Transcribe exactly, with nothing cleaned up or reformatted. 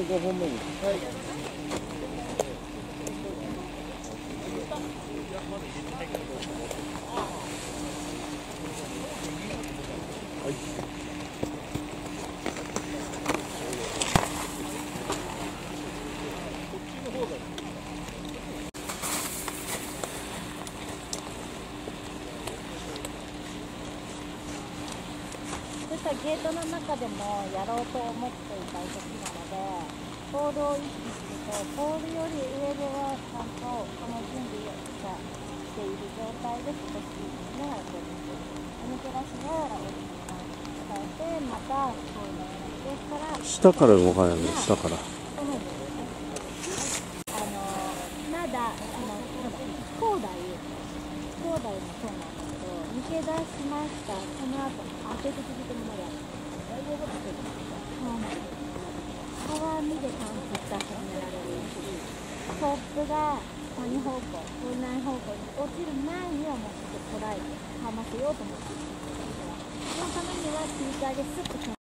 ごほんめです。はい。はい。 ゲートの中でもやろうと思っていた動きなので、ポールを意識すると、ポールより上ではちゃんとこの準備をしている状態で少し目をこう抜け出しながら大きく伝えて、またこういうのをやってから下から動かないの、下から。 そうなんですね。あのまだあの高台高台もそうなんですけど、抜け出しました。その後当てて続けてもやる。そうなんです。川見で観測が始められるし、トップが谷方向、風内方向に落ちる前にはもうちょっと捉えてかませようと思っています。そのためには切り替えですっと